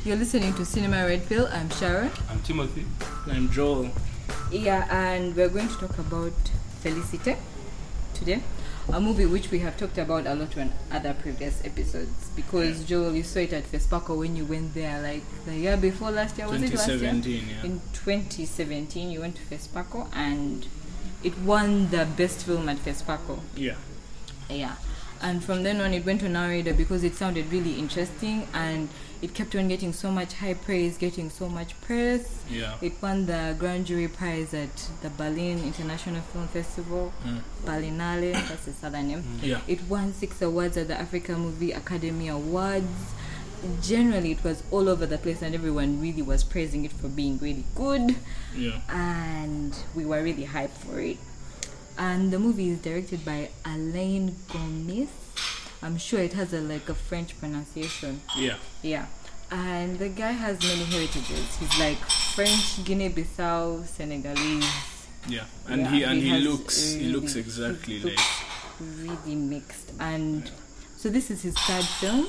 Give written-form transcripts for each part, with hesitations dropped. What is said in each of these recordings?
You're listening to Cinema Red Pill. I'm Sharon. I'm Timothy. I'm Joel. Yeah, and we're going to talk about Félicité today. A movie which we have talked about a lot on other previous episodes. Because, Joel, you saw it at Fespaco when you went there, like the year before last year. Was it last year? 2017, yeah. In 2017, you went to Fespaco and it won the best film at Fespaco. Yeah. Yeah. And from then on, it went to narrator because it sounded really interesting and it kept on getting so much high praise, getting so much press. Yeah. It won the Grand Jury Prize at the Berlin International Film Festival, Berlinale, that's the southern name. Yeah. It won 6 awards at the Africa Movie Academy Awards. Generally, it was all over the place and everyone really was praising it for being really good. Yeah. And we were really hyped for it. And the movie is directed by Alain Gomis. I'm sure it has a French pronunciation. Yeah. Yeah. And the guy has many heritages. He's like French, Guinea-Bissau, Senegalese. Yeah. And Yeah, he has looks exactly he looks really mixed. And so this is his third film.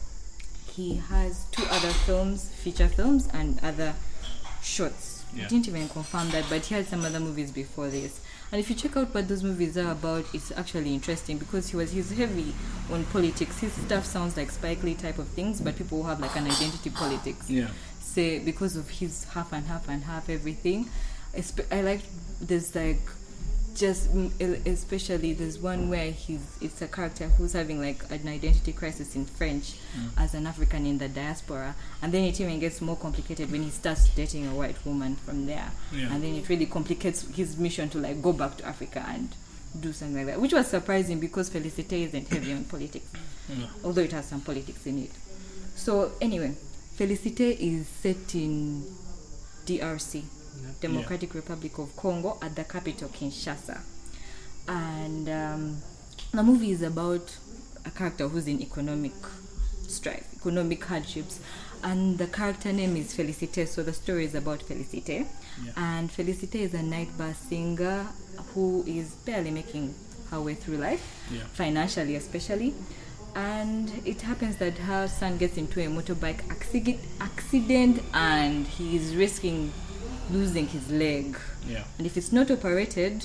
He has 2 other films, feature films, and other shorts. Yeah. I didn't even confirm that, but he had some other movies before this. And if you check out what those movies are about, it's actually interesting because he's heavy on politics. His stuff sounds like Spike Lee type of things, but people who have like an identity politics. Yeah. Say because of his half and half everything. I like there's like just especially there's one where it's a character who's having like an identity crisis in French as an African in the diaspora, and then it even gets more complicated when he starts dating a white woman from there. Yeah. And then it really complicates his mission to like go back to Africa and do something like that, which was surprising because Félicité isn't heavy on politics, although it has some politics in it. So anyway, Félicité is set in DRC, Democratic Republic of Congo, at the capital Kinshasa. And the movie is about a character who's in economic strife, economic hardships, and the character name is Félicité, so the story is about Félicité. Yeah. And Félicité is a night bar singer who is barely making her way through life, financially especially. And it happens that her son gets into a motorbike accident and he is risking losing his leg. Yeah. And if it's not operated,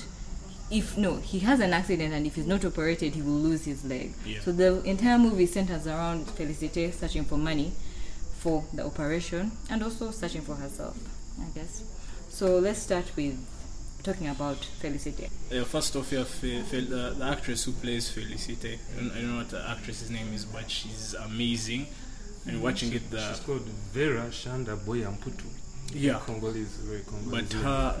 he has an accident and if it's not operated, he will lose his leg. Yeah. So the entire movie centers around Félicité searching for money for the operation and also searching for herself, I guess. So let's start with talking about Félicité. First off, the actress who plays Félicité. I don't know what the actress's name is, but she's amazing. And watching it, she's called Vera Shanda Boyamputu. Yeah. Congolese, very Congolese. But her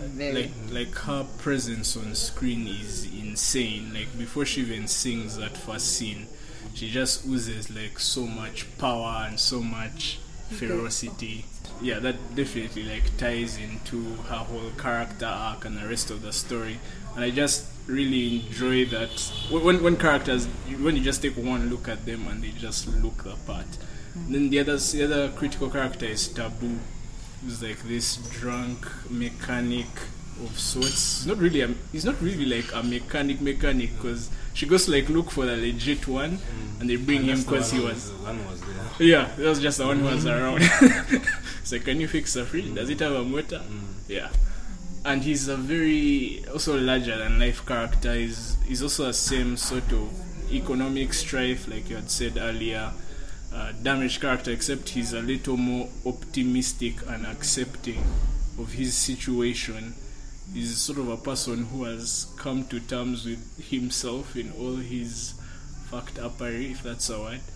her presence on screen is insane. Like before she even sings that first scene, she just oozes like so much power and so much ferocity. Yeah, that definitely ties into her whole character arc and the rest of the story. And I just really enjoy that when characters, when you just take one look at them and they just look the part. Then the other critical character is Taboo. He's like this drunk mechanic of sorts. He's not really like a mechanic because she goes to look for the legit one and they bring him because he was there. Yeah, that was just the one who was around. It's like, can you fix the fridge? Does it have a motor? Yeah. And he's a very also larger than life character. He's also the same sort of economic strife like you had said earlier. Damaged character, except he's a little more optimistic and accepting of his situation. He's sort of a person who has come to terms with himself in all his fucked uppery, if that's a word.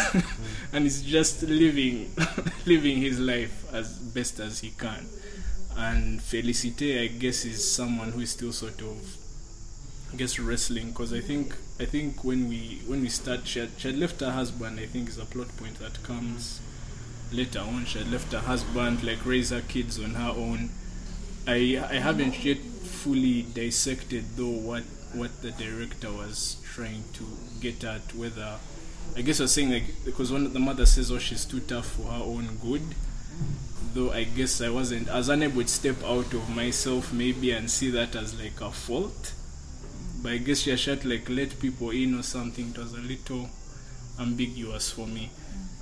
And he's just living his life as best as he can. And Félicité, I guess, is someone who is still sort of, wrestling, because I think when we start, she had left her husband. I think is a plot point that comes later on. She had left her husband, raise her kids on her own. I haven't yet fully dissected though what the director was trying to get at. Whether I guess I was saying because when the mother says, "Oh, she's too tough for her own good," though I guess I was unable to step out of myself maybe and see that as a fault. But I guess she had let people in or something. It was a little ambiguous for me.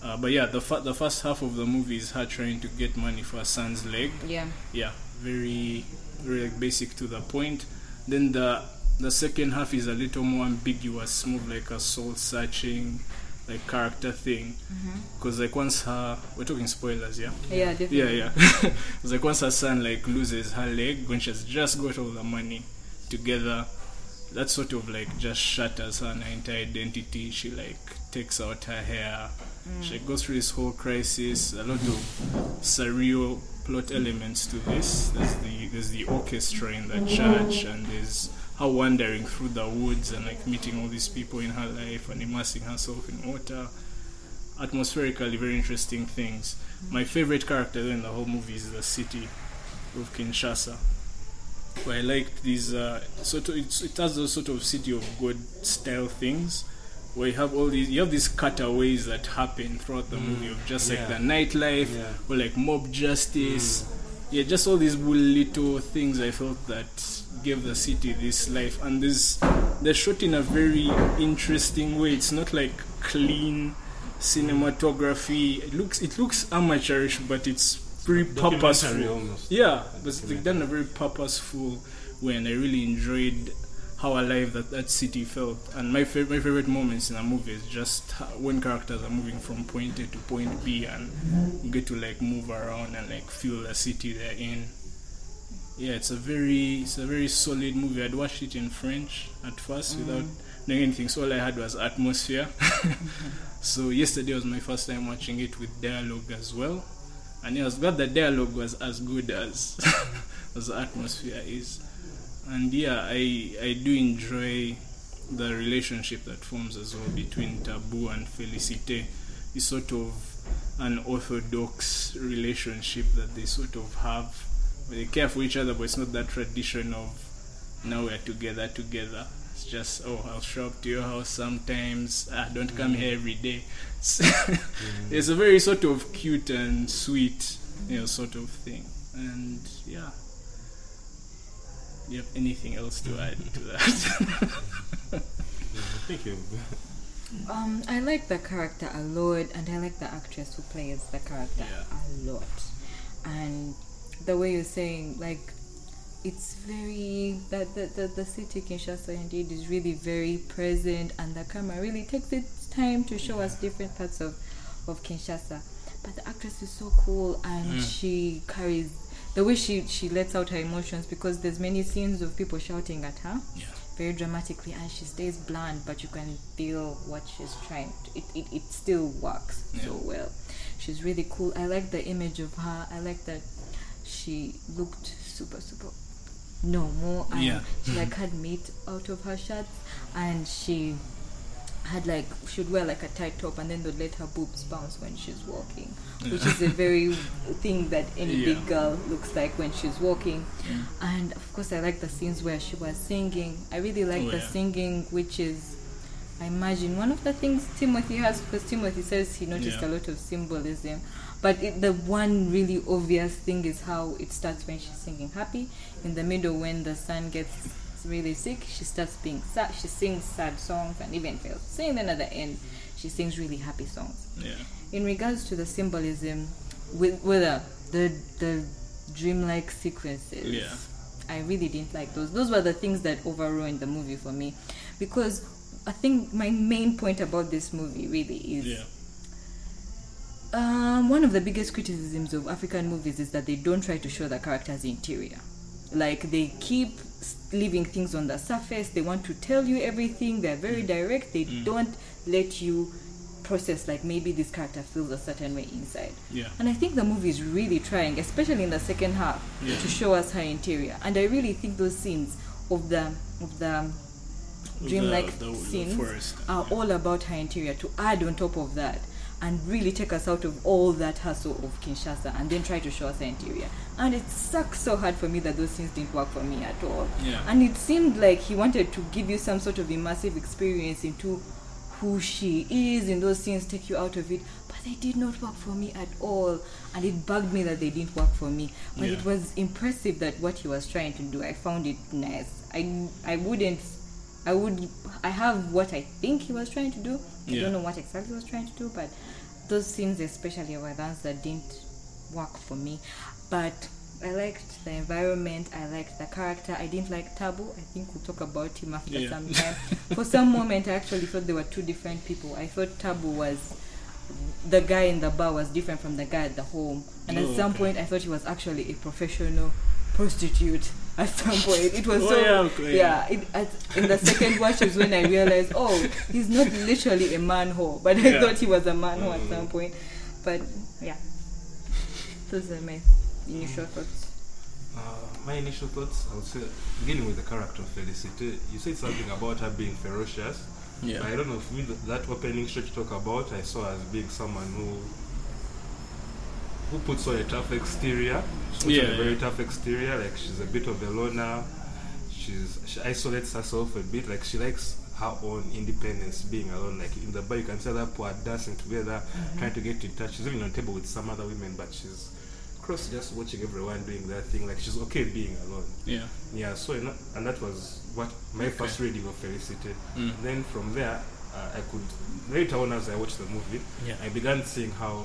But yeah, the first half of the movie is her trying to get money for her son's leg. Yeah. Yeah, very, very like, basic to the point. Then the second half is a little more ambiguous, more like a soul-searching, like character thing. Because like once we're talking spoilers, yeah. Yeah, definitely. Yeah. It's like once her son like loses her leg when she has just got all the money together, that sort of like just shatters her entire identity. She like takes out her hair. She goes through this whole crisis. A lot of surreal plot elements to this. There's the orchestra in the church, and there's her wandering through the woods and like meeting all these people in her life and immersing herself in water. Atmospherically very interesting things. My favorite character in the whole movie is the city of Kinshasa, where I liked these it has those sort of city of God style things, where you have these cutaways that happen throughout the movie of just like the nightlife or like mob justice. Yeah, just all these little things I felt that gave the city this life. And they're shot in a very interesting way. It's not like clean cinematography. It looks amateurish, but it's very purposeful. Almost. Yeah, but it's like done in a very purposeful way, and I really enjoyed how alive that city felt. And my favorite moments in a movie is just when characters are moving from point A to point B and you get to like move around and like feel the city they're in. Yeah, it's a very solid movie. I'd watched it in French at first without knowing anything, so all I had was atmosphere. So yesterday was my first time watching it with dialogue as well, and I was glad the dialogue was as good as as the atmosphere is. And yeah, I do enjoy the relationship that forms as well between Taboo and Félicité. It's sort of an orthodox relationship that they sort of have. They care for each other, but it's not that tradition of now we're together. It's just, I'll show up to your house sometimes. Don't come here every day. It's a very sort of cute and sweet, sort of thing. And yeah. Do you have anything else to add to that? Thank you. I like the character a lot, and I like the actress who plays the character a lot. And the way you're saying, like, it's very that the city Kinshasa indeed is really very present, and the camera really takes its time to show us different parts of Kinshasa. But the actress is so cool, and she carries the way she lets out her emotions, because there's many scenes of people shouting at her very dramatically, and she stays bland, but you can feel what she's trying to, it still works so well. She's really cool. I like the image of her. I like that she looked super normal, and she like had meat out of her shirt, and she would wear like a tight top, and then they'd let her boobs bounce when she's walking, which is a very thing that any big girl looks like when she's walking. And of course I like the scenes where she was singing. I really like the singing, which is, I imagine, one of the things Timothy has, because Timothy says he noticed a lot of symbolism. But the one really obvious thing is how it starts when she's singing happy. In the middle, when the son gets really sick, she starts being sad. She sings sad songs and even fails to sing. Then at the end, she sings really happy songs. In regards to the symbolism, with the dreamlike sequences, I really didn't like those. Those were the things that overruined the movie for me, because I think my main point about this movie really is one of the biggest criticisms of African movies is that they don't try to show the character's interior. Like, they keep leaving things on the surface. They want to tell you everything. They're very direct. They don't let you process, like, maybe this character feels a certain way inside. And I think the movie is really trying, especially in the second half, to show us her interior. And I really think those scenes of the dreamlike scenes are all about her interior, to add on top of that and really take us out of all that hustle of Kinshasa and then try to show us her interior. And it sucks so hard for me that those scenes didn't work for me at all. And it seemed like he wanted to give you some sort of immersive experience into who she is in those scenes, take you out of it, but they did not work for me at all. And it bugged me that they didn't work for me. But it was impressive that what he was trying to do. I found it nice. I have what I think he was trying to do. I don't know what exactly he was trying to do, but those scenes especially were the ones that didn't work for me. But I liked the environment, I liked the character. I didn't like Tabu. I think we'll talk about him after some time. For some moment I actually thought they were two different people. I thought Tabu was the guy in the bar was different from the guy at the home, and at some point I thought he was actually a professional prostitute. At some point it was in the second watch is when I realized, oh, he's not literally a man whore, but I thought he was a man whore at some point. But yeah, those are my initial thoughts. My initial thoughts, I would say, beginning with the character of Félicité, you said something about her being ferocious. Yeah. I don't know, for me, that opening shot you talk about, I saw as being someone who puts on a tough exterior. She puts on a very tough exterior. Like, she's a bit of a loner. She isolates herself a bit. Like, she likes her own independence, being alone. Like, in the bar, you can see other people are dancing together, trying to get in touch. She's even on a table with some other women, but she's cross just watching everyone doing their thing. Like, she's okay being alone. Yeah. So, and that was what my first reading of Félicité. Then from there, I could later on, as I watched the movie, I began seeing how,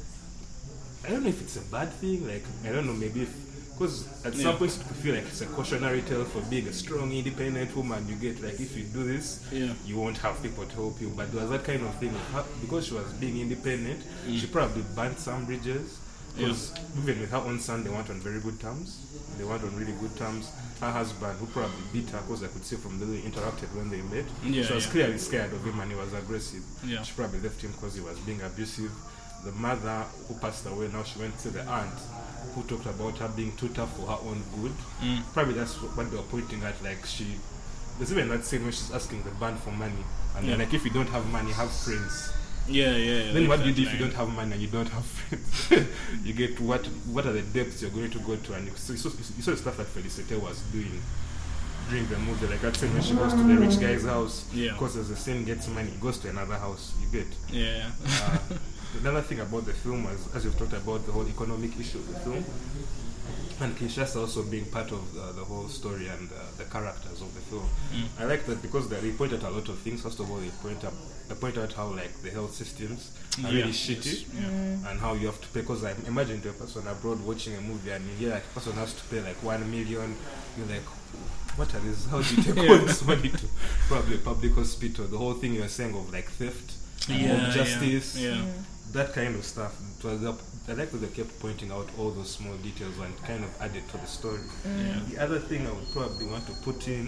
I don't know if it's a bad thing. Like, I don't know, maybe because at some point you feel like it's a cautionary tale for being a strong, independent woman. You get like, if you do this, you won't have people to help you. But there was that kind of thing of her, because she was being independent. She probably burnt some bridges. Because even with her own son, they weren't on very good terms. They weren't on really good terms. Her husband, who probably beat her, because I could see from the way they interacted when they met, she was clearly scared of him and he was aggressive. She probably left him because he was being abusive. The mother who passed away, now she went to the aunt who talked about her being too tough for her own good. Probably that's what they were pointing at. Like, there's even that scene when she's asking the band for money. And they're like, if you don't have money, have friends. Then what do you do if you don't have money and you don't have friends? You get what are the depths you're going to go to? And you saw the stuff that Félicité was doing during the movie. Like that scene when she goes to the rich guy's house, because as the scene gets money, he goes to another house. You get another thing about the film was, as you've talked about, the whole economic issue of the film, and Kinshasa also being part of the whole story and the characters of the film. I like that because they point out a lot of things. First of all, they point out how, like, the health systems are really shitty, and how you have to pay. Because I imagine to a person abroad watching a movie and you hear like a person has to pay like 1 million, you're like, what are these? How do you take all this money to probably a public hospital? The whole thing you're saying of like theft, of justice, that kind of stuff. I like that they kept pointing out all those small details and kind of added to the story. The other thing I would probably want to put in,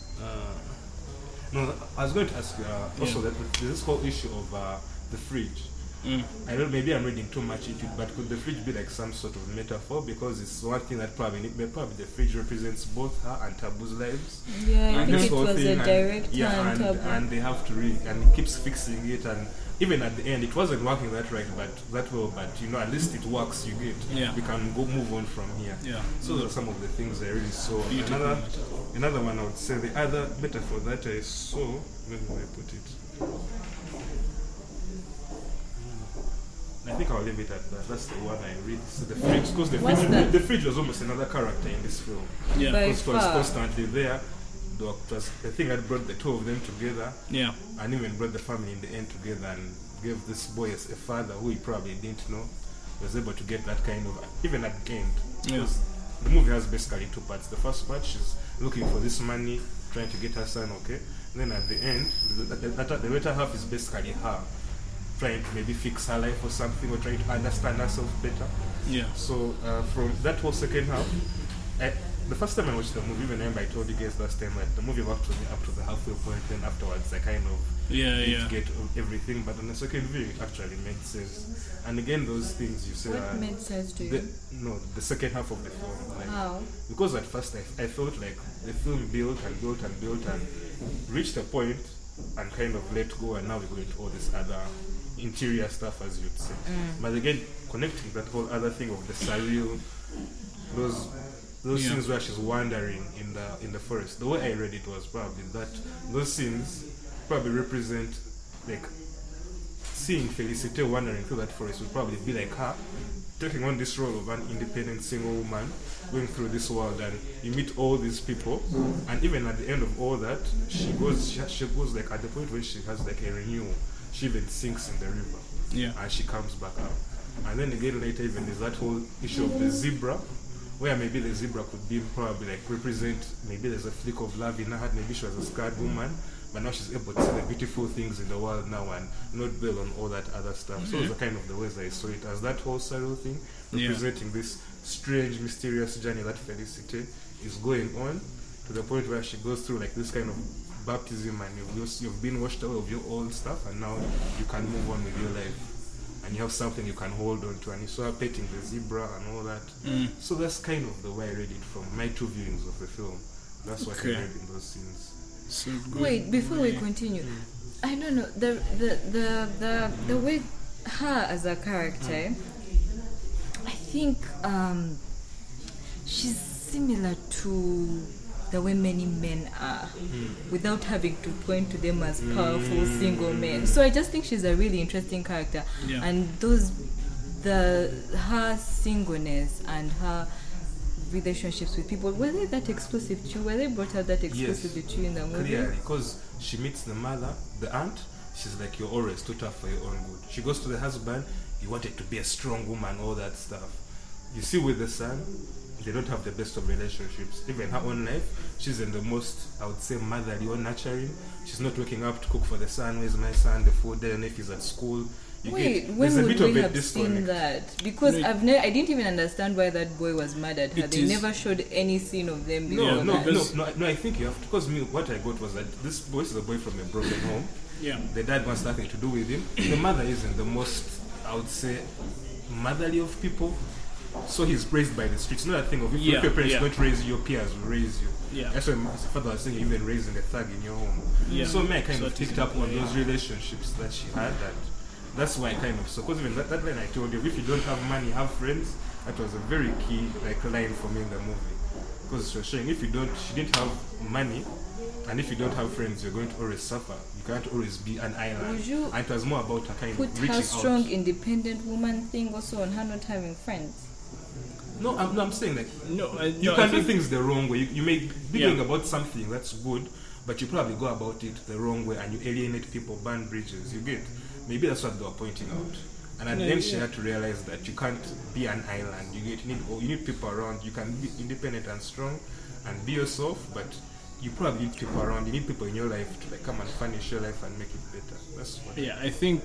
I was going to ask also that there's this whole issue of the fridge. I don't know, maybe I'm reading too much into it, but could the fridge be like some sort of metaphor? Because it's one thing that probably the fridge represents both her and Tabu's lives. I think it was a direct and they have to really, and he keeps fixing it, and even at the end it wasn't working that well, but at least it works. You get, we can move on from here. So those are some of the things I really saw. Another one I would say, the other metaphor that I saw, where did I put it? I think I'll leave it at that. That's the one I read. So the fridge, because the fridge was almost another character in this film. Because it was constantly there. It was the thing that brought the two of them together. And even brought the family in the end together and gave this boy a father who he probably didn't know. Was able to get that kind of, even at the end. Because the movie has basically two parts. The first part, she's looking for this money, trying to get her son okay. And then at the end, the later half is basically her trying to maybe fix her life or something, or trying to understand herself better. So from that whole second half, the first time I watched the movie, even remember I told you guys last time that the movie worked with me up to the halfway point, then afterwards I kind of didn't get everything, but on the second viewing it actually made sense. And again, those things you say, what made sense to you? The second half of the film. Like, how? Because at first I felt like the film built and reached a point and kind of let go, and now we're going to all this other interior stuff, as you'd say. But again, connecting that whole other thing of the surreal, those scenes where she's wandering in the forest. The way I read it was probably that those scenes probably represent, like, seeing Félicité wandering through that forest would probably be like her taking on this role of an independent single woman going through this world, and you meet all these people, and even at the end of all that, she goes like at the point when she has like a renewal. she even sinks in the river. Yeah. And she comes back up. And then again later even there's that whole issue of the zebra, where maybe the zebra could be probably like represent, maybe there's a flick of love in her heart, maybe she was a scarred woman, but now she's able to see the beautiful things in the world now and not dwell on all that other stuff. So it was kind of the ways I saw it, as that whole subtle thing, representing this strange, mysterious journey that Félicité is going on, to the point where she goes through like this kind of baptism, and you've been washed away of your old stuff, and now you can move on with your life. And you have something you can hold on to, and you saw her petting the zebra and all that. So that's kind of the way I read it from my 2 viewings of the film. That's what I read in those scenes. So good. Wait, before we continue, I don't know the way her as a character, I think she's similar to the way many men are, without having to point to them as powerful single men. So I just think she's a really interesting character, and her singleness and her relationships with people, were they that exclusive to you? Were they brought out that exclusively to you in the movie? Clearly, because she meets the mother, the aunt. She's like, you're always too tough for your own good. She goes to the husband, he wanted to be a strong woman, all that stuff. You see with the son, they don't have the best of relationships. Even her own life, she's in the most, I would say, motherly or nurturing. She's not waking up to cook for the son. Where's my son? The food there, and if he's at school. When would we have seen that? Because I didn't even understand why that boy was mad at her. They never showed any scene of them before No, I think you have to, because what I got was that this boy is a boy from a broken home. Yeah. The dad wants nothing to do with him. The mother isn't the most, I would say, motherly of people. So he's raised by the streets. Not a thing of if your parents don't raise you, your peers will raise you. Yeah. That's why my father was saying, even raising a thug in your home. Yeah. So I kind of picked up on those relationships that she had, and that's why I kind of, so because even that line I told you, if you don't have money, have friends, that was a very key line for me in the movie. Because she was showing she didn't have money, and if you don't have friends, you're going to always suffer. You can't always be an island. Would you and it was more about her kind of put reaching her strong, out. independent woman thing also on her not having friends? No, I'm saying like you I can do think things the wrong way. You may be doing about something that's good, but you probably go about it the wrong way and you alienate people, burn bridges. You get? Maybe that's what they were pointing out. And at the end, she had to realize that you can't be an island. You need people around. You can be independent and strong and be yourself, but you probably need people around. You need people in your life to come and furnish your life and make it better. That's what. Yeah, I think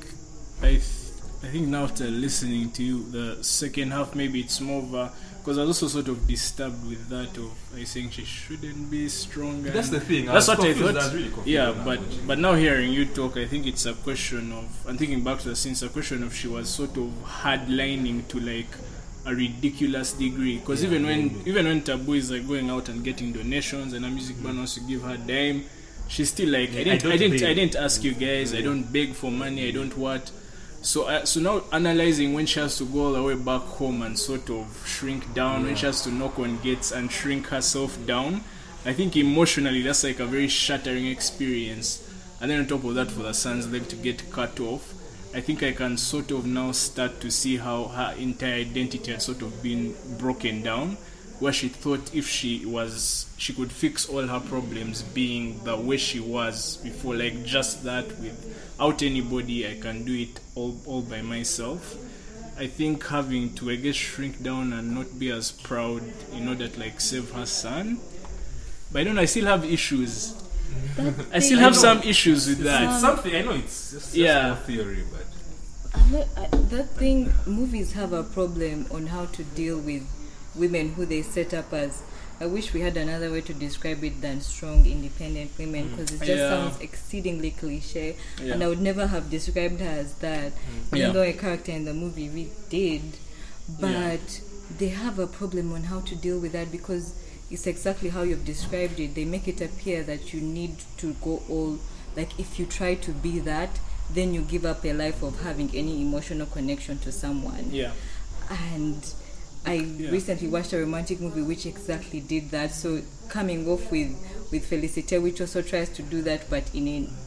now after listening to you, the second half maybe it's more of a, because I was also sort of disturbed with that of I think she shouldn't be strong. That's the thing. That's what I thought. I was really confused. Yeah, but now hearing you talk, I think it's a question of, and thinking back to the scene, it's a question of she was sort of hardlining to like a ridiculous degree. Because even when Taboo is like going out and getting donations and a music band wants to give her dime, she's still like, I didn't ask you guys. I don't beg for money. I don't what. So now analyzing when she has to go all the way back home and sort of shrink down, when she has to knock on gates and shrink herself down, I think emotionally that's like a very shattering experience. And then on top of that, for the son's leg to get cut off, I think I can sort of now start to see how her entire identity had sort of been broken down, where she thought if she could fix all her problems being the way she was before, like just that without anybody, I can do it all by myself. I think having to, I guess, shrink down and not be as proud in order to like save her son. But I don't know, I still have issues. I still have some issues with that. It's something, I know it's just a theory, but that thing, movies have a problem on how to deal with women who they set up as, I wish we had another way to describe it than strong, independent women, because it just sounds exceedingly cliche, and I would never have described her as that, even though a character in the movie really did. But they have a problem on how to deal with that, because it's exactly how you've described it. They make it appear that you need to go all, like if you try to be that, then you give up a life of having any emotional connection to someone. Yeah. And I recently watched a romantic movie which exactly did that. So coming off with Félicité, which also tries to do that, but in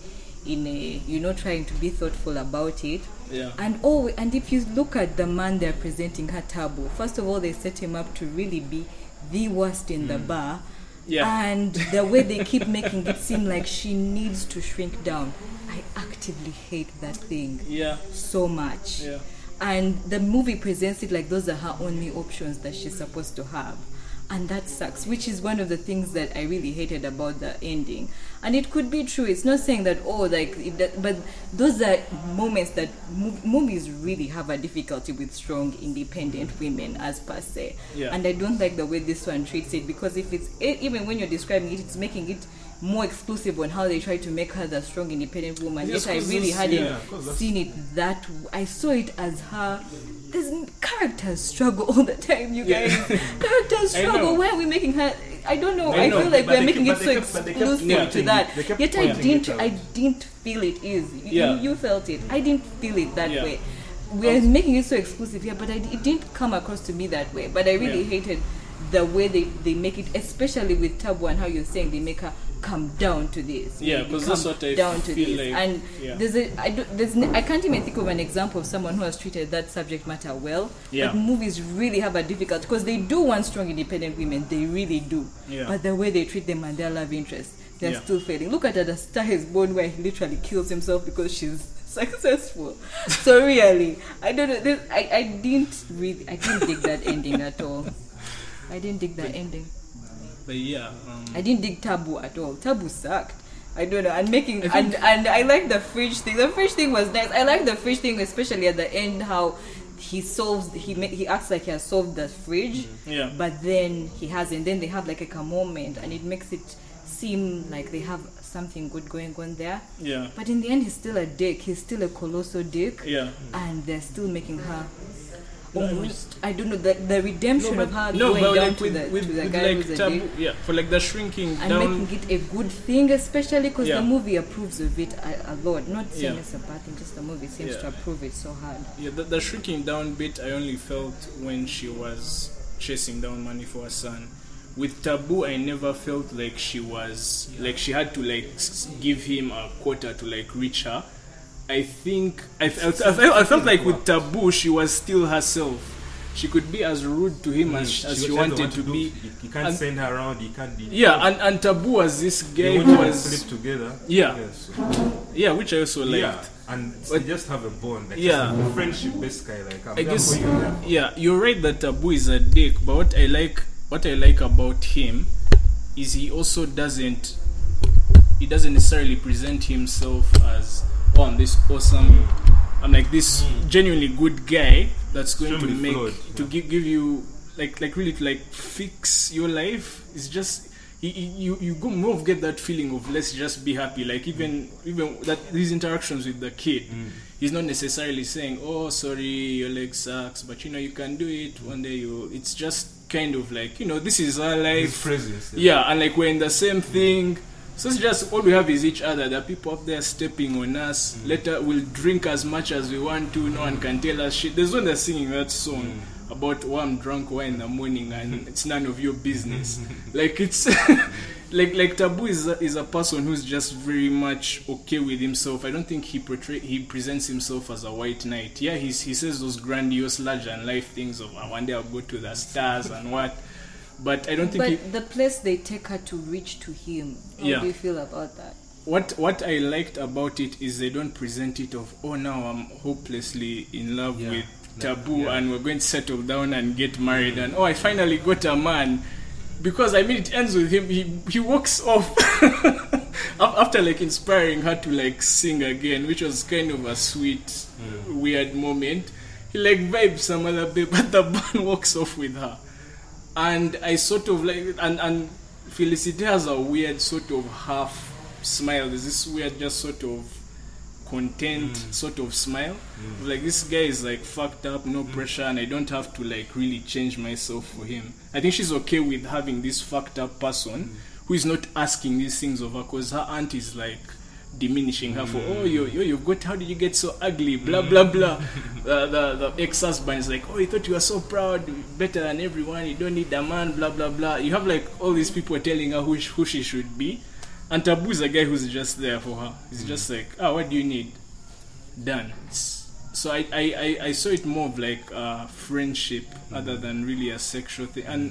a trying to be thoughtful about it. Yeah. And if you look at the man they're presenting her, Taboo, first of all they set him up to really be the worst in the bar, And the way they keep making it seem like she needs to shrink down, I actively hate that thing so much. And the movie presents it like those are her only options that she's supposed to have. And that sucks, which is one of the things that I really hated about the ending. And it could be true. It's not saying that, but those are moments that movies really have a difficulty with strong, independent women as per se. And I don't like the way this one treats it, because if it's, even when you're describing it, it's making it more exclusive on how they try to make her the strong, independent woman. Yet I really hadn't seen it that. I saw it as her. There's characters struggle all the time, you guys. Characters struggle. Why are we making her? I don't know. I feel like we're making it so exclusive to that. Yet I didn't feel it is. You felt it. I didn't feel it that way. We're making it so exclusive here, but it didn't come across to me that way. But I really hated the way they make it, especially with Tabu and how you're saying they make her come down to this. Because that's what I feel like. And I can't even think of an example of someone who has treated that subject matter well. But movies really have a difficult, because they do want strong, independent women. They really do. But the way they treat them and their love interest, they're still failing. Look at A Star Is Born, where he literally kills himself because she's successful. So really, I don't know. I didn't dig that ending at all. I didn't dig that ending. But I didn't dig Tabu at all. Tabu sucked. I don't know. And I like the fridge thing. The fridge thing was nice. I like the fridge thing, especially at the end, how he acts like he has solved the fridge. But then he hasn't. Then they have like a moment, and it makes it seem like they have something good going on there. But in the end, he's still a dick. He's still a colossal dick. And they're still making her. Almost, I don't know, the redemption of her going down to the guy who's a dick. For like the shrinking and down. Making it a good thing, especially because the movie approves of it a lot. Not saying it's a bad thing, just the movie seems to approve it so hard. The shrinking down bit I only felt when she was chasing down money for her son. With Tabu, I never felt like she was, like she had to like give him a quota to like reach her. I think I felt like with Tabu she was still herself. She could be as rude to him as she wanted to be. You can't send her around. You can't. And Tabu was this guy who was sleep together. Which I also liked. And they just have a bond. Like a friendship basically. Like I guess. You're right that Tabu is a dick, but what I like about him is he also doesn't necessarily present himself as I'm this awesome, I'm like this genuinely good guy that's going to make flawed, to give you like really to like fix your life. It's just you go more of get that feeling of let's just be happy. Like even that these interactions with the kid, he's not necessarily saying, oh sorry your leg sucks, but you can do it one day. It's just kind of like this is our life. Presence, and like we're in the same thing. So it's just all we have is each other. There are people up there stepping on us. Later we'll drink as much as we want to. No one can tell us shit. There's one that's singing that song about I'm drunk in the morning and it's none of your business. Like it's like Tabu is a person who's just very much okay with himself. I don't think he presents himself as a white knight. Yeah, he says those grandiose larger than life things of one day I'll go to the stars and what. But I don't think. But the place they take her to reach to him. How do you feel about that? What I liked about it is they don't present it of now I'm hopelessly in love with Tabu and we're going to settle down and get married and I finally got a man, because I mean it ends with him. He walks off after like inspiring her to like sing again, which was kind of a sweet weird moment. He like vibes some other babe, but the man walks off with her. And I sort of like, and Félicité has a weird sort of half smile. There's this weird, just sort of content sort of smile. Like this guy is like fucked up, no pressure, and I don't have to like really change myself for him. I think she's okay with having this fucked up person who is not asking these things of her, because her aunt is like diminishing her for you've got, how did you get so ugly, blah blah blah. The ex-husband is like, you thought you were so proud, better than everyone, you don't need a man, blah blah blah. You have like all these people telling her who she should be, and Tabu is a guy who's just there for her. He's just like, what do you need? Done. So I saw it more of like friendship other than really a sexual thing. And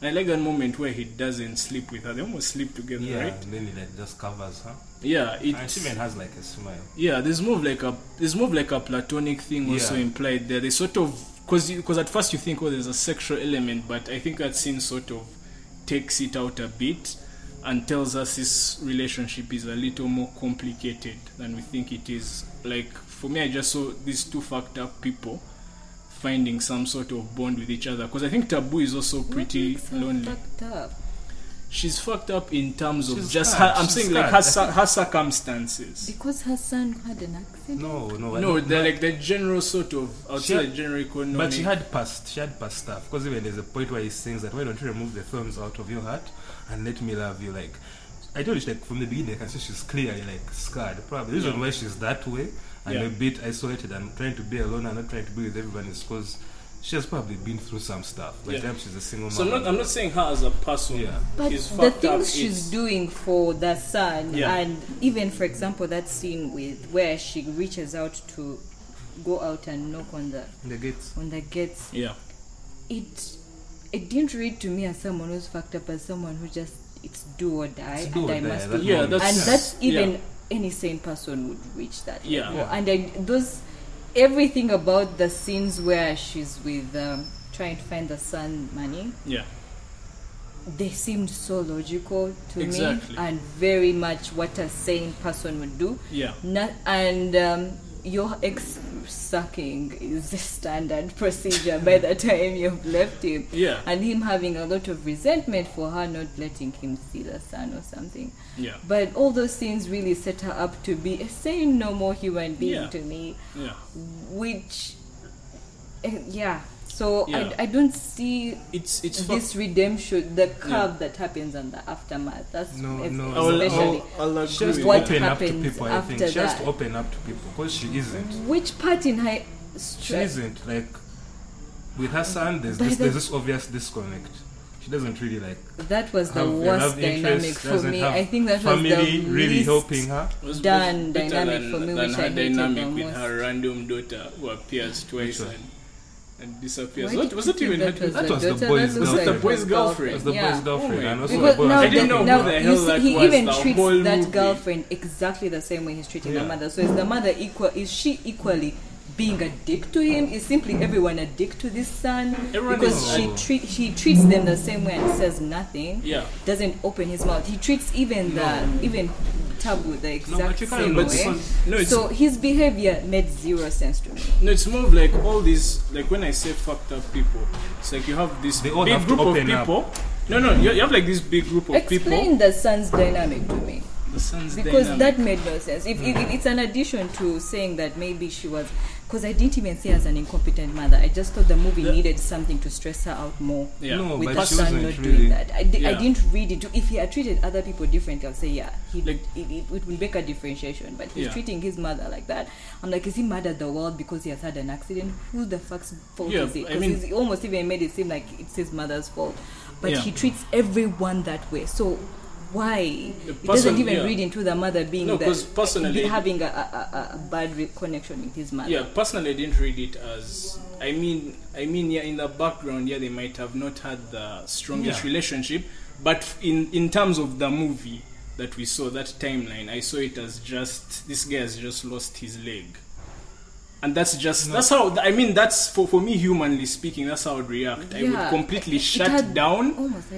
I like that moment where he doesn't sleep with her. They almost sleep together, Yeah, right? and then he like just covers her. Yeah, And she even has like a smile. yeah. There's more of like a platonic thing also implied there. They sort of because at first you think, oh, there's a sexual element, but I think that scene sort of takes it out a bit and tells us this relationship is a little more complicated than we think it is. Like, for me, I just saw these two fucked up people finding some sort of bond with each other. Because I think Taboo is also pretty lonely. Fucked up? She's fucked up in terms of She's just scared. her, I'm She's saying like her circumstances. Because her son had an accident? No, they're like the general sort of, I would say the general economic. But she had past stuff. Because even there's a point where he sings that, why don't you remove the thorns out of your heart and let me love you? Like, I told you, like, from the beginning, I can see she's clearly like scarred. Probably the reason why she's that way and a bit isolated and trying to be alone and not trying to be with everyone is because she has probably been through some stuff. By the time she's a single mom. So I'm not saying her as a person. Yeah. But She's the fucked up things she's doing for the son, and even, for example, that scene with where she reaches out to go out and knock on the gates. Yeah. It didn't read to me as someone who's fucked up, as someone who just, it's do or die, do and or I die, must that's do. Yeah, And that's even any sane person would reach that level. And everything about the scenes where she's with trying to find the son money, they seemed so logical to me and very much what a sane person would do. Your ex sucking is the standard procedure by the time you've left him. And him having a lot of resentment for her not letting him see the son or something. But all those things really set her up to be a sane, normal human being to me. Which, so I don't see this redemption, the curve that happens on the aftermath. That's especially she has to what open up to happens people. I think she has to open up to people because she isn't. Which part in her? She isn't, like, with her son. There's this obvious disconnect. She doesn't really like. That was the worst dynamic for me. I think that was family the really least helping her. done dynamic for me, which I hated the dynamic most. with her random daughter who appears twice and disappears. Why Was it even that was that the was the daughter? boys' That was girlfriend. like The boy's girlfriend. It was the boy's girlfriend, and also Because the boy. I didn't know who the hell that he was even the treats whole that movie. girlfriend exactly the same way he's treating the mother. So is the mother equal? Is she equally being a dick to him? Is simply everyone a dick to this son? Because she treats them the same way and says nothing. Doesn't open his mouth. He treats even Taboo the exact same way. So his behavior made zero sense to me. No, it's more of like all these, like when I say fucked up people, it's like you have this big group of people. No, you have like this big group of people. Explain the son's dynamic to me. Because dynamic. that made no sense. If it's an addition to saying that maybe she was, because I didn't even see her as an incompetent mother. I just thought the movie needed something to stress her out more. With the son not doing that. I didn't read it. If he had treated other people differently, I'll say it would make a differentiation. But he's treating his mother like that. I'm like, is he mad at the world because he has had an accident? Who the fuck's fault is it? Because he almost even made it seem like it's his mother's fault. But he treats everyone that way. So why? It doesn't even read into the mother being having a bad connection with his mother. Yeah, personally, I didn't read it as. I mean, in the background, they might have not had the strongest relationship, but in terms of the movie that we saw, that timeline, I saw it as just this guy has just lost his leg. And that's how, I mean, that's for me, humanly speaking, that's how I would react. I would completely shut down.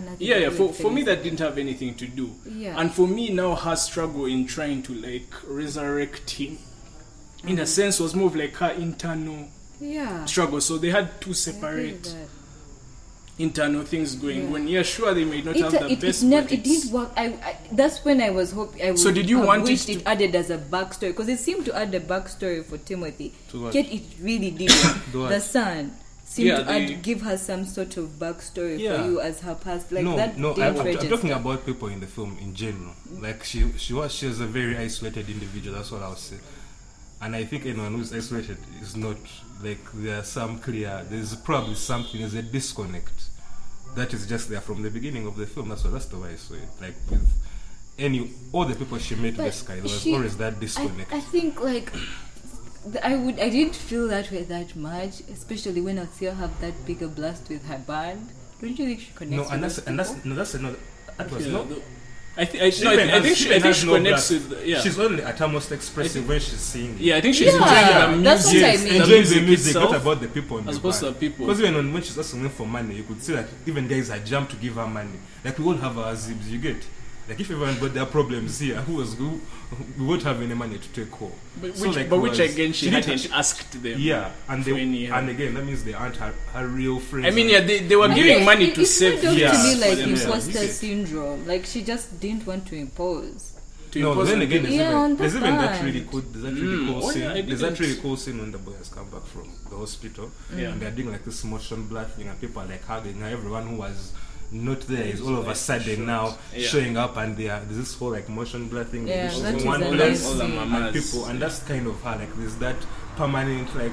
For me, that didn't have anything to do. And for me, now, her struggle in trying to, like, resurrect him, in a sense, was more of like her internal struggle. So they had two separate internal things going. When they may not have the best. It didn't work. That's when I was hoping. I would so did you want it added as a backstory, because it seemed to add the backstory for Timothy. Yet it really didn't. The son seemed to give her some sort of backstory for you as her past. Like I'm talking about people in the film in general. Like she was a very isolated individual. That's what I was saying. And I think anyone who's isolated is not, like, there's probably something, there's a disconnect that is just there from the beginning of the film. That's the way I saw it. Like, with all the people she met this guy, there was always that disconnect. I think, like, I didn't feel that way that much, especially when I see her have that bigger blast with her band. Don't you think she connects? That's another. That was not. I think she connects with. Yeah. She's only at her most expressive when she's singing. Yeah, I think she's enjoying the that's music. what I mean. Enjoying the music, itself, not about the people. as opposed to the people. Because even when she's asking for money, you could see that even guys had jumped to give her money. Like, we all have our zibs, you get. Like, if everyone got their problems here, we won't have any money to take home. Which again, she hadn't asked them. Yeah, and again, that means they aren't her real friends. I mean, yeah, they were giving money to save. It Yeah, to me like themselves. imposter syndrome. Like, she just didn't want to impose. Then again, there's even that band. really cool. There's that really cool scene. yeah, I There's that didn't. really cool scene when the boy has come back from the hospital. Yeah. And they're doing like this motion blur thing, and people are like hugging her. Everyone who was not there is all of a sudden now showing up, and there's this whole like motion blur thing. Yeah, she's that in is one a place, nice scene. and people, and that's kind of her. Like, there's that permanent, like,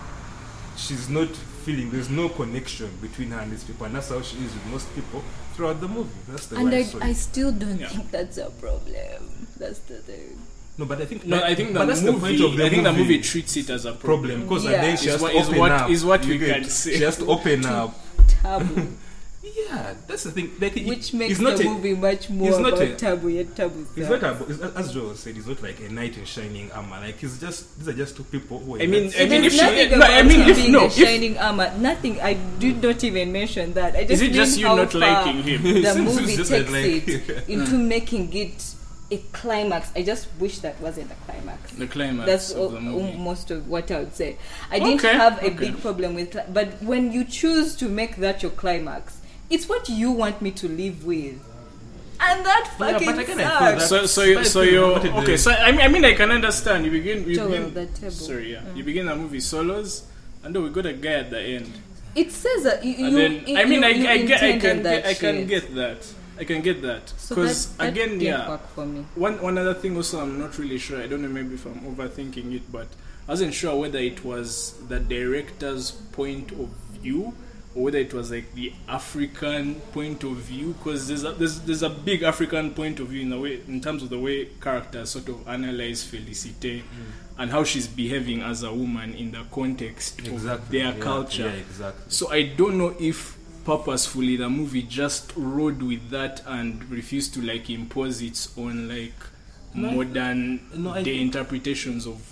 she's not feeling. There's no connection between her and these people, and that's how she is with most people throughout the movie. That's the way I saw I it. still don't think that's a problem. That's the thing. No, but I think the movie treats it as a problem because Yeah. then she has to Is open what- up. is what you we get. can say. She has to open up. Taboo. Yeah, that's the thing. Like, Which makes it's not the a- movie much more it's not about a- taboo, yet taboo. It's not as Joel said. It's not like a knight in shining armor. Like, these are just two people who. I mean, There's if nothing she, about him being a if shining armor. Nothing. I did not even mention that. I just is it just mean you how not far liking him? The Since movie it's takes just like- it into making it a climax. I just wish that wasn't a climax. The climax That's of the movie. most of what I would say. I didn't Okay, have a okay. big problem with, but when you choose to make that your climax, it's what you want me to live with, and that fucking but again, I feel sucks. that- So you're okay. So I mean, I can understand. You begin. Joel, the table. Sorry, yeah. You begin the movie solos, and then we got a guy at the end. It says that you. And then you, I mean, you I intended that can shit. get that. I can get that So because that again, didn't yeah. work for me. One other thing also, I'm not really sure. I don't know, maybe if I'm overthinking it, but I wasn't sure whether it was the director's point of view or whether it was like the African point of view, because there's a big African point of view in a way, in terms of the way characters sort of analyze Félicité and how she's behaving as a woman in the context of their culture. Yeah, exactly. So I don't know if purposefully the movie just rode with that and refused to like impose its own like modern day interpretations of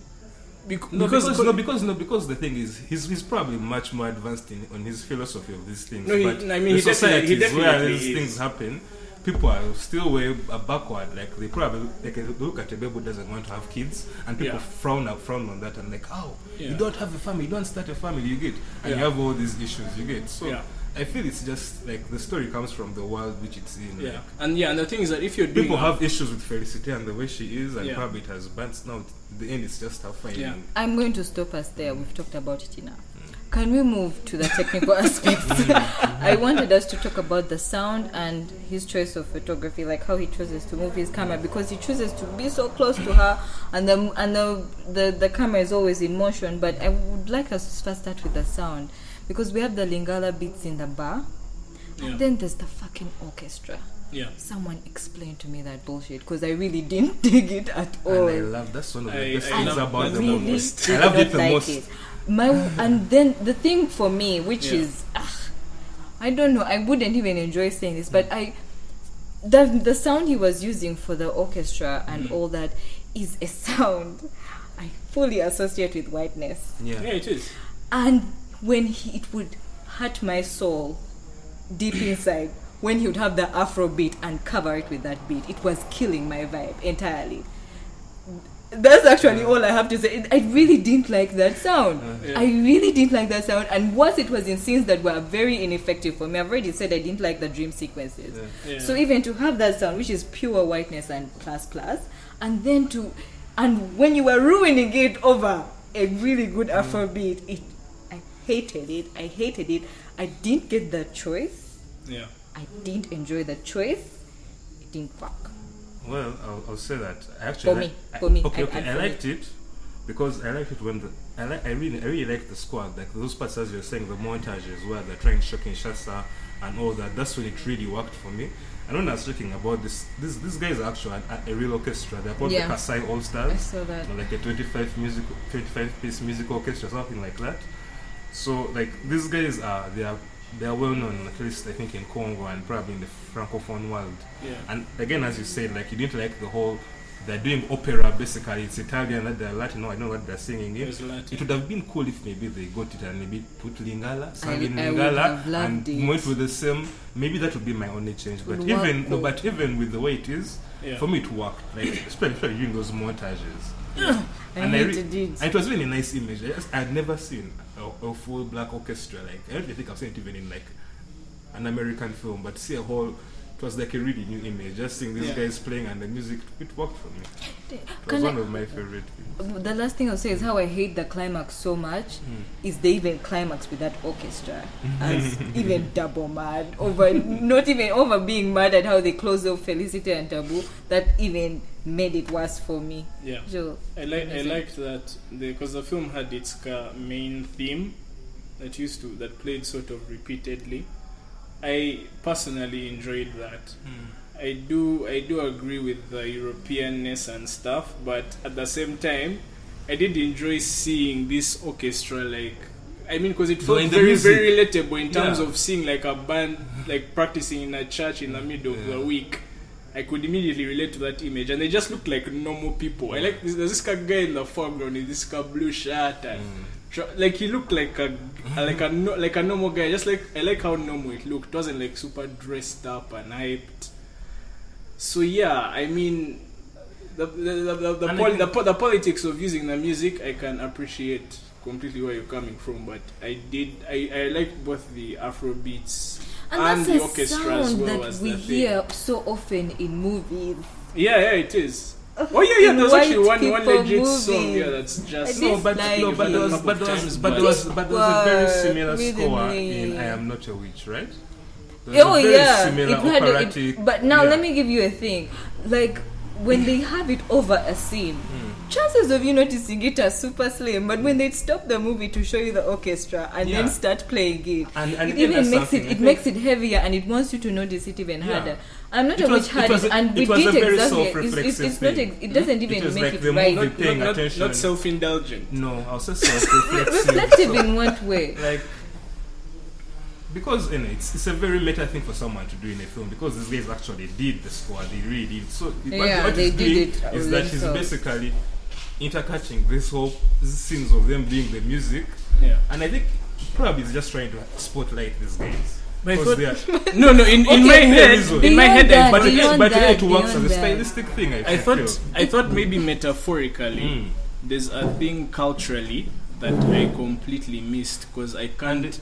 Because the thing is, he's probably much more advanced on his philosophy of these things. No, he- but I mean, the he definitely societies where is. these things happen, people are still way backward. Like, they probably look at a baby who doesn't want to have kids, and people frown on that and like, oh, you don't have a family, you don't start a family, you get, and you have all these issues, you get. So I feel it's just like the story comes from the world which it's in. Yeah, like, and the thing is that if you're doing people have issues with Félicité and the way she is, and Yeah. probably it has burnt. Now, in the end, it's just her finding. Yeah. I'm going to stop us there. We've talked about it enough. Can we move to the technical aspects? I wanted us to talk about the sound and his choice of photography, like how he chooses to move his camera, because he chooses to be so close to her, and the camera is always in motion. But I would like us to first start with the sound, because we have the Lingala beats in the bar, and then there's the fucking orchestra. Yeah. Someone explain to me that bullshit, because I really didn't dig it at all. And I love that's one of the best I things love about that the really movie. did I loved not it the like most. it. And then the thing for me, which is, I don't know, I wouldn't even enjoy saying this, but the sound he was using for the orchestra and all that is a sound I fully associate with whiteness. Yeah, it is. And when it would hurt my soul deep inside, when he would have the Afro beat and cover it with that beat, it was killing my vibe entirely. That's actually all I have to say. I really didn't like that sound. I really didn't like that sound. And once it was in scenes that were very ineffective for me, I've already said I didn't like the dream sequences. So even to have that sound, which is pure whiteness and class, and then and when you were ruining it over a really good Afrobeat, I hated it. I didn't get the choice. Yeah. I didn't enjoy the choice. It didn't work. Well, I'll say that I actually For me. I liked it because I liked it when I really liked the squad, like those parts as you're saying, the montages where they're trying to show Kinshasa and all that. That's when it really worked for me. And when I was talking about these guys are actually a real orchestra. They're called the Kasai All Stars. I saw that. Like a 25 piece musical orchestra, something like that. So like these guys they are they are well known, at least I think in Congo and probably in the Francophone world. Yeah. And again, as you said, like you didn't like the whole, they're doing opera basically, it's Italian, that they're Latin, no, I don't know what they're singing in. It would have been cool if maybe they got it and maybe put Lingala, sang in Lingala, and went with the same, maybe that would be my only change. But even with the way it is, for me it worked, like especially during those montages. And it was really a nice image. I had never seen a full black orchestra. Like I don't think I've seen it even in like an American film, but see a whole. It was like a really new image. Just seeing these guys playing and the music, it worked for me. It was one of my favorite things. The last thing I'll say is how I hate the climax so much is they even climax with that orchestra as even double mad over, not even over being mad at how they closed off Félicité and Taboo. That even made it worse for me. Yeah, so, I liked that because the film had its main theme that played sort of repeatedly. I personally enjoyed that. I do agree with the Europeanness and stuff, but at the same time, I did enjoy seeing this orchestra. Like, I mean, because it felt very relatable in terms of seeing like a band like practicing in a church in the middle of the week. I could immediately relate to that image, and they just look like normal people. I like there's this guy in the foreground in this blue shirt and. Like he looked like a normal guy. Just like I like how normal it looked. It wasn't like super dressed up and hyped. So yeah, I mean, the politics of using the music, I can appreciate completely where you're coming from. But I like both the Afro beats and the orchestra as well that as we the hear so often in movies. Yeah, it is. Oh yeah. There's actually one legit song. Yeah, that's just but there was a very similar score in I Am Not a Witch, right? But now let me give you a thing. Like when they have it over a scene, chances of you noticing it are super slim. But when they stop the movie to show you the orchestra and then start playing it, it even makes it heavier and it wants you to notice it even harder. I'm not a witch had it, and we did exactly. It's not. It doesn't even make it right. Not self-indulgent. No, I'll say self-reflexive. Reflective in what way? Like, because it's a very meta thing for someone to do in a film. Because these guys actually did the score, they really did. So what they he's did doing it. Is that he's basically intercutting these scenes of them doing the music. Yeah. And I think probably he's just trying to spotlight these guys. In my head, but it works as a stylistic thing. I thought maybe metaphorically, there's a thing culturally that I completely missed because I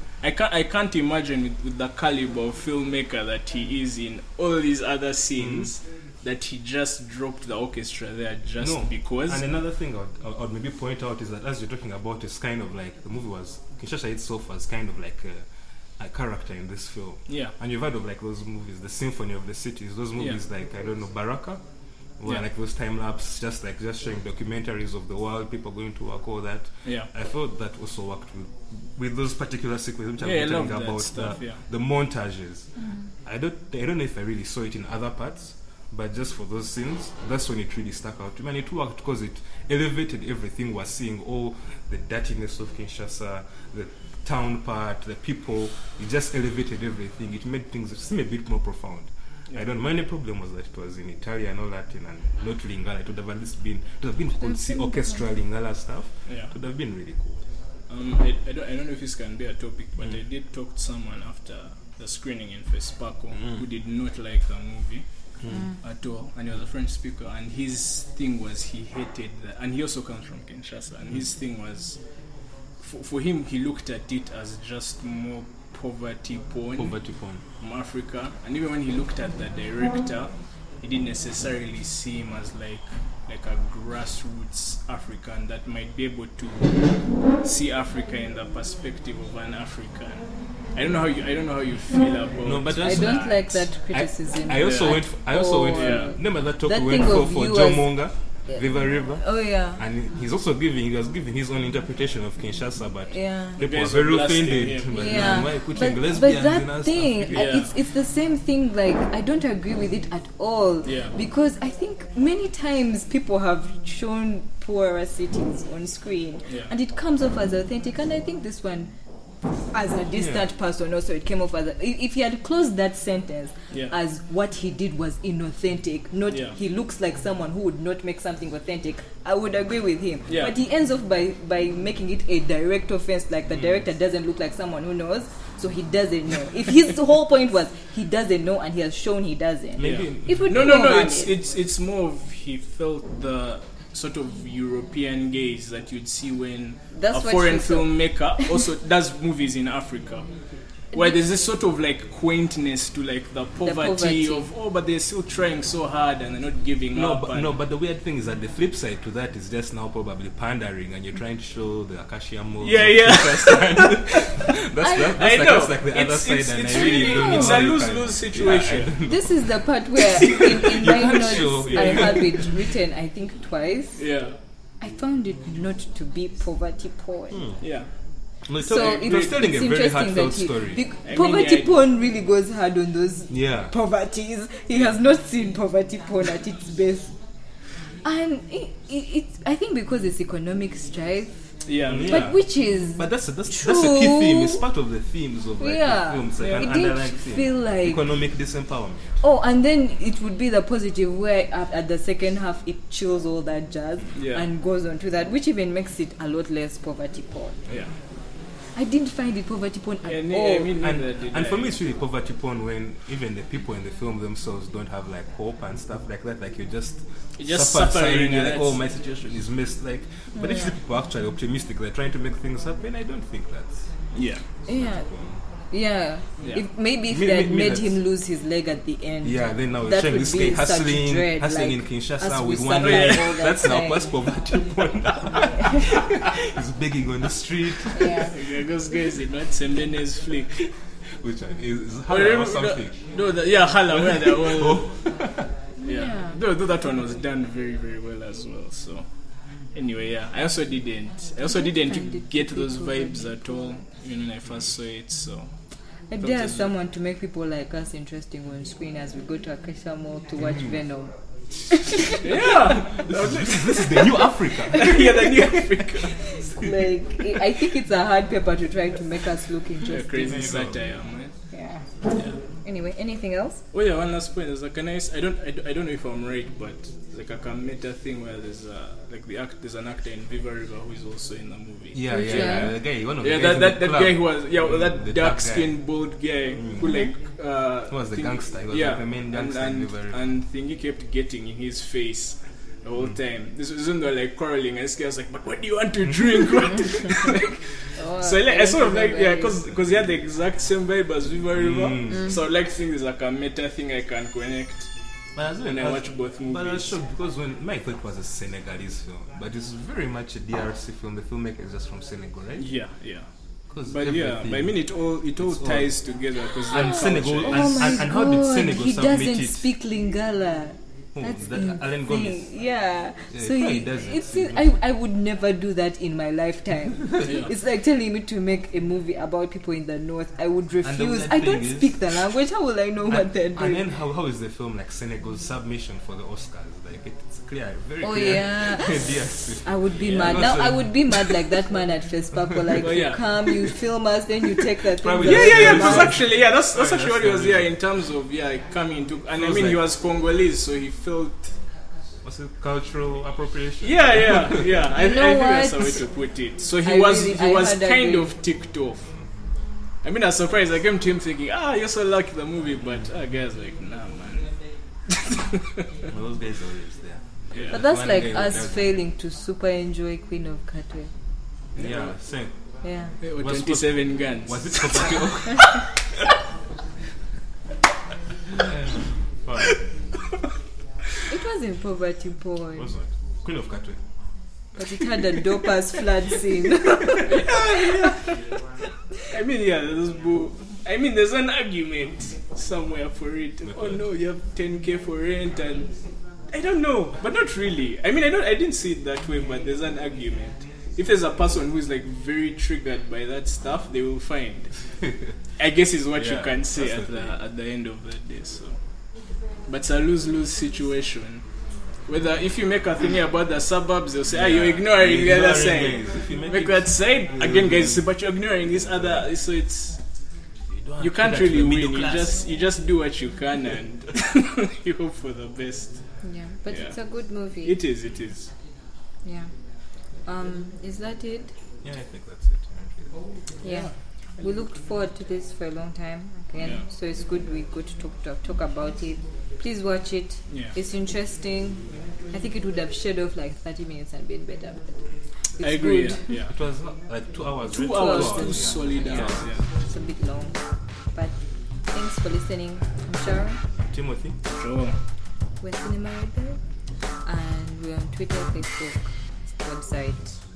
can't imagine with the caliber of filmmaker that he is in all these other scenes that he just dropped the orchestra there because. And another thing I would maybe point out is that as you're talking about, it's kind of like the movie was Kinshasa itself was kind of like a character in this film. Yeah. And you've heard of like those movies, the Symphony of the Cities, those movies like, I don't know, Baraka, where like those time lapse, just showing documentaries of the world, people going to work, all that. Yeah. I thought that also worked with those particular sequences which I'm talking about, the montages. I don't know if I really saw it in other parts, but just for those scenes, that's when it really stuck out to me. And it worked because it elevated everything we're seeing, all the dirtiness of Kinshasa, the town part, the people, it just elevated everything. It made things seem a bit more profound. I don't know. My only problem was that it was in Italian or Latin and not Lingala. It would have at least been cool to see orchestral Lingala stuff. Yeah. It would have been really cool. I don't know if this can be a topic, but I did talk to someone after the screening in Fespaco who did not like the movie at all, and he was a French speaker, and his thing was he hated that, and he also comes from Kinshasa, and his thing was for him he looked at it as just more poverty porn from Africa, and even when he looked at the director, he didn't necessarily see him as like a grassroots African that might be able to see Africa in the perspective of an African. I don't know how you feel about. No, but I don't like that criticism. I also went. Remember that talk we went for Joe Monga, River. Oh yeah. And he was giving his own interpretation of Kinshasa, but people were were very blasting offended. him. But that thing, it's the same thing. Like I don't agree with it at all. Yeah. Because I think many times people have shown poorer cities on screen, and it comes off as authentic. And I think this one as a distant person. Also, it came off as if he had closed that sentence as what he did was inauthentic, not he looks like someone who would not make something authentic, I would agree with him. But he ends off by making it a direct offense, like the director doesn't look like someone who knows, so he doesn't know. If his whole point was he doesn't know and he has shown he doesn't, it would be more valid. It's more of he felt the sort of European gaze that you'd see when a foreign filmmaker also does movies in Africa, where there's this sort of like quaintness to like the poverty of, but they're still trying so hard and they're not giving up. But the weird thing is that the flip side to that is just now probably pandering, and you're trying to show the Acacia Mall. That's like the other side, and I really don't know. It's a lose-lose situation. This is the part where in my notes I have it written, I think twice. I found it not to be poverty porn. So it was telling a very heartfelt story. Poverty porn really goes hard on those poverties. He has not seen poverty porn at its best, and I think because it's economic strife. But which is that's a key theme. It's part of the themes of like the films. Like an it underlying didn't theme. feel like Economic disempowerment. And then it would be the positive where at the second half it chills all that jazz and goes on to that, which even makes it a lot less poverty porn. I didn't find it poverty porn at all. And for me, it's really poverty porn when even the people in the film themselves don't have like hope and stuff like that. Like you're just suffering. You're like, oh, my situation is missed. Like, but if the people are actually optimistic, they're trying to make things happen. I don't think that's If they had made him lose his leg at the end, then now that showing would this be guy hustling like, in Kinshasa as with we one survive leg. all that That's now time. past poverty porn. He's begging on the street. Those guys did not send in his flick. Which one? Is Hala or something? Hala, where they were. Though that one was done very, very well as well. So anyway, I also didn't get those vibes at all when I first saw it. So I dare someone to make people like us interesting on screen as we go to Acacia Mall to watch Venom. This is the new Africa. The new Africa. Like, I think it's a hard paper to try to make us look interesting. Crazy satire, man. Anyway, anything else? One last point. There's like a nice. I don't know if I'm right, but it's like a meta thing where there's there's an actor in Viva River who is also in the movie. The guy, one of the guys that guy who was that dark-skinned bald guy who like who was the gangster. He was like the main gangster in Viva River. And Thingy kept getting in his face the whole time. This was when they were like quarreling, and this guy was like, "But what do you want to drink?" So I sort of like because he had the exact same vibe as Viva River. So I like to think there's like a meta thing I can connect. When I watch both movies. But I was shocked because when I thought it was a Senegalese film, but it's very much a DRC film. The filmmaker is just from Senegal, right? But I mean it all ties together because Senegal and how did Senegal he submit doesn't it? speak Lingala. That's Alain Gomez. So I would never do that in my lifetime. It's like telling me to make a movie about people in the north. I would refuse. I don't speak the language. How will I know what they're doing? And then how is the film like Senegal's submission for the Oscars? Like it's clear, very clear. I would be mad. Now I would be mad like that man at Facebook. Like you come, you film us, then you take that thing. That's actually that's actually what he was in terms of coming to. And I mean he was Congolese, so he felt. Was it cultural appropriation? I think that's the way to put it. So he was kind of ticked off. I mean, I was surprised. I came to him thinking, you're so lucky the movie, but guys like, nah, man. Those guys are always there. But that's like us failing to super enjoy Queen of Katwe. Same. 27 guns. Was it property? It wasn't poverty porn. What's that? Queen of Katwe. But it had a dope-ass flood scene. I mean, there's an argument somewhere for it. Oh no, you have 10k for rent, and I don't know, but not really. I mean, I didn't see it that way, but there's an argument. If there's a person who is like very triggered by that stuff, they will find. I guess is what you can say at the end of the day. So, but it's a lose-lose situation. Whether if you make a thing about the suburbs, they'll say, you're ignoring the other side. If you Make that side again, guys. But you're ignoring this other. So you can't really win. You just do what you can and you hope for the best. Yeah, but it's a good movie. It is. Yeah. Is that it? Yeah, I think that's it. Yeah. We looked forward to this for a long time again, so it's good we could talk about it. Please watch it. Yeah. It's interesting. I think it would have shed off like 30 minutes and been better. But it's I agree. good. Yeah. It was like 2 hours. 2 right? hours, 2 hours, two solid hours. Yeah. It's a bit long. But thanks for listening. I'm Sharon. Timothy. Sure. We're Cinema Rebel. And we're on Twitter, Facebook, website.